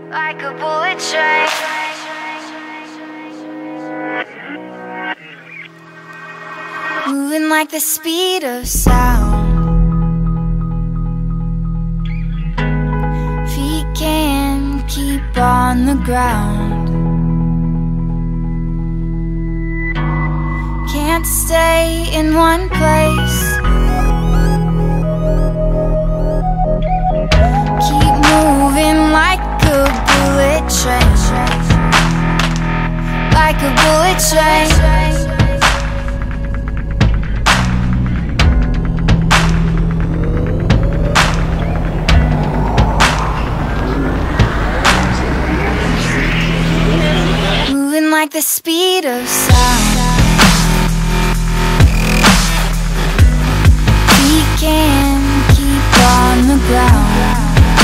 like a bullet train. Moving like the speed of sound. Feet can't keep on the ground. Can't stay in one place. Keep moving like a bullet train. Like a bullet train. Like the speed of sound. We can keep on the ground.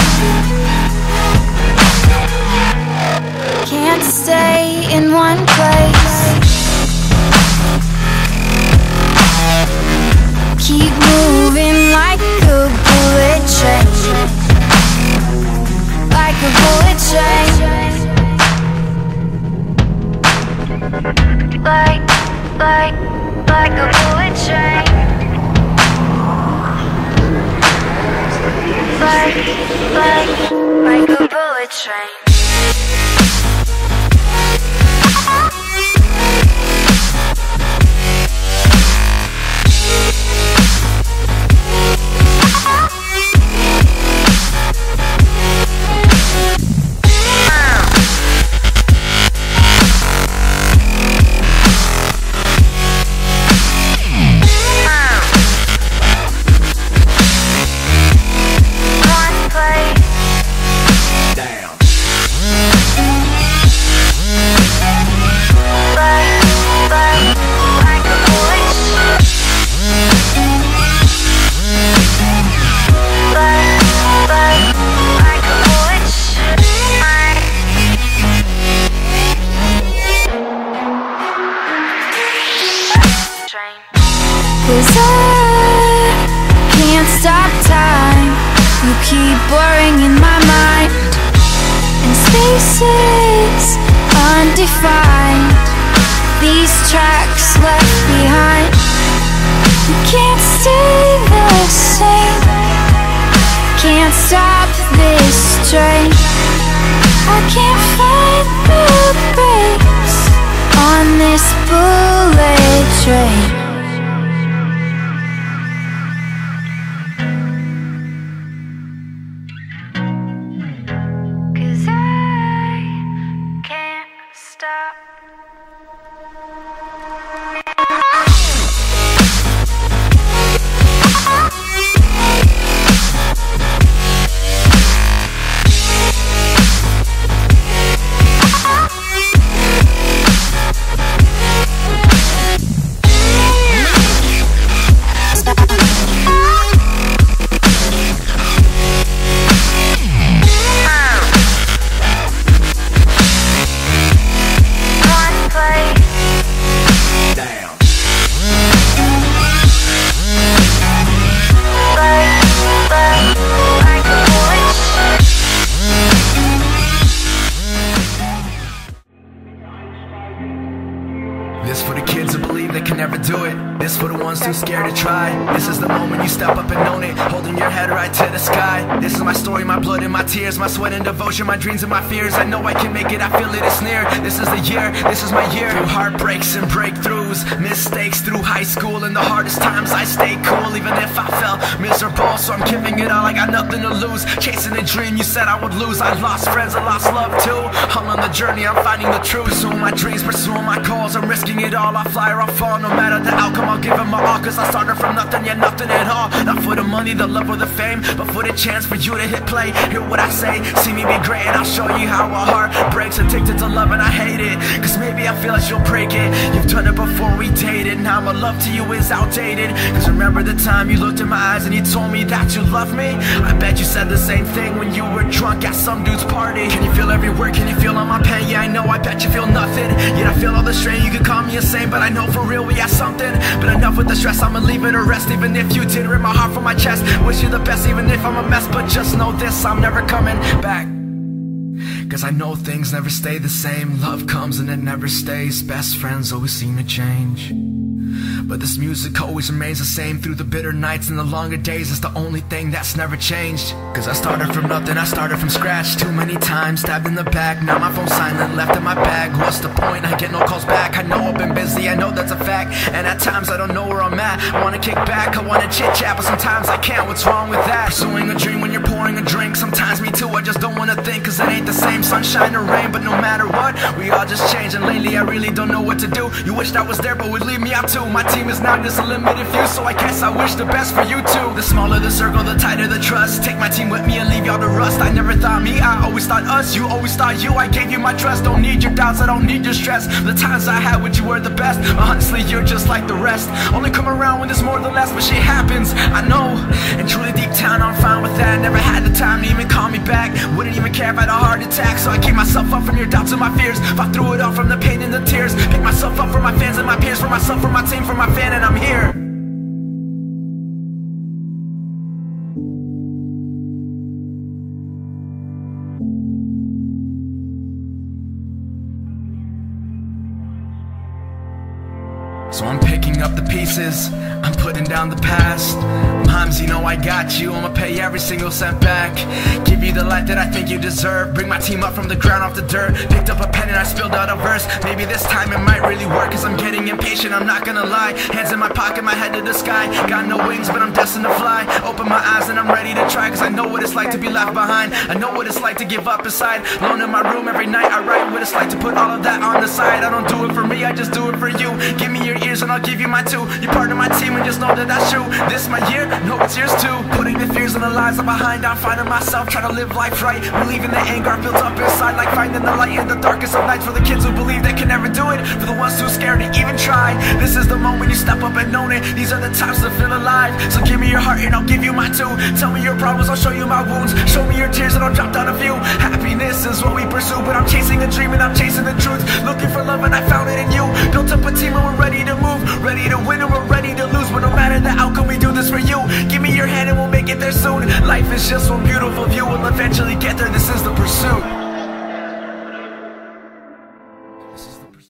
Can't stay in one place. Keep moving like a bullet train. Like a bullet train. Like a bullet train. Like a bullet train. Cause I can't stop time. You keep blurring in my mind, and spaces undefined. These tracks left behind. You can't stay the same. Can't stop this train. I can't find the brakes on this bullet train. This for the kids who believe they can never do it. This for the ones too scared to try. This is the moment you step up and own it, holding your head right to the sky. This is my story, my blood and my tears, my sweat and devotion, my dreams and my fears. I know I can make it, I feel it, it's near. This is the year, this is my year. Through heartbreaks and breakthroughs, mistakes through high school, and the hardest times I stay cool, even if I felt miserable. So I'm giving it all, I got nothing to lose. Chasing a dream you said I would lose. I lost friends, I lost love too. I'm on the journey, I'm finding the truth. Pursuing my dreams, pursuing my goals. I'm risking it all, I'll fly or I'll fall. No matter the outcome, I'll give it my all. Cause I started from nothing, yeah, nothing at all. Not for the money, the love or the fame, but for the chance for you to hit play. Hear what I say, see me be great, and I'll show you how a heart breaks. Addicted to love and I hate it, cause maybe I feel like you'll break it. You've done it before we dated, now my love to you is outdated. Cause remember the time you looked in my eyes and you told me that you loved me? I bet you said the same thing when you were drunk at some dude's party. Can you feel every word, can you feel all my pain? Yeah, I know, I bet you feel nothing. Yet I feel all the strain, you could call me insane, but I know for real we have something. But enough with the stress, I'ma leave it a rest. Even if you did rip my heart from my chest, wish you the best even if I'm a mess. But just know this, I'm never coming back. Cause I know things never stay the same. Love comes and it never stays. Best friends always seem to change, but this music always remains the same. Through the bitter nights and the longer days, it's the only thing that's never changed. Cause I started from nothing, I started from scratch. Too many times, stabbed in the back. Now my phone's silent, left in my bag. What's the point? I get no calls back. I know I've been busy, I know that's a fact. And at times I don't know where I'm at. I wanna kick back, I wanna chit chat, but sometimes I can't. What's wrong with that? Pursuing a dream when you're pouring a drink. Sometimes me too, I just don't wanna think. Cause it ain't the same sunshine or rain. But no matter what, we all just change. And lately I really don't know what to do. You wished I was there but would leave me out too. My team is now just a limited few, so I guess I wish the best for you too. The smaller the circle, the tighter the trust. Take my team with me and leave y'all to rust. I never thought me, I always thought us. You always thought you, I gave you my trust. Don't need your doubts, I don't need your stress. The times I had with you were the best, but honestly you're just like the rest. Only come around when there's more than less, but shit happens, I know. And truly deep down I'm fine with that. Never had the time to even call me back. Wouldn't even care if I had a heart attack. So I keep myself up from your doubts and my fears. If I threw it all from the pain and the tears, pick myself up for my fans and my peers, for myself, for my team, for my fan, and I'm here. So I'm picking up the pieces, I'm putting down the past. Moms, you know I got you, I'ma pay every single cent back. Give you the life that I think you deserve. Bring my team up from the ground off the dirt. Picked up a pen and I spilled out a verse. Maybe this time it might really work, cause I'm getting impatient, I'm not gonna lie. Hands in my pocket, my head to the sky. Got no wings but I'm destined to fly. Open my eyes and I'm ready to try, cause I know what it's like to be left behind. I know what it's like to give up inside. Alone in my room every night I write what it's like to put all of that on the side. I don't do it for me, I just do it for you. Give me your ears and I'll give you my two. You're part of my team and just know that that's true. This my year, no it's yours too. Putting the fears and the lies I'm behind, I'm finding myself trying to live life right. Relieving the anger built up inside, like finding the light in the darkest of nights. For the kids who believe they can never do it, for the ones too scared to even try. This is the moment you step up and own it. These are the times to feel alive. So give me your heart and I'll give you my two. Tell me your problems, I'll show you my wounds. Show me your tears and I'll drop down a few. Happiness is what we pursue, but I'm chasing a dream and I'm chasing the truth. Looking for love and I found it in you. Built up a team and we're ready to move. Ready to win and we're ready to lose. But no matter the outcome, we do this for you. Give me your hand and we'll make it there soon. Life is just one beautiful view. We'll eventually get there, this is the pursuit.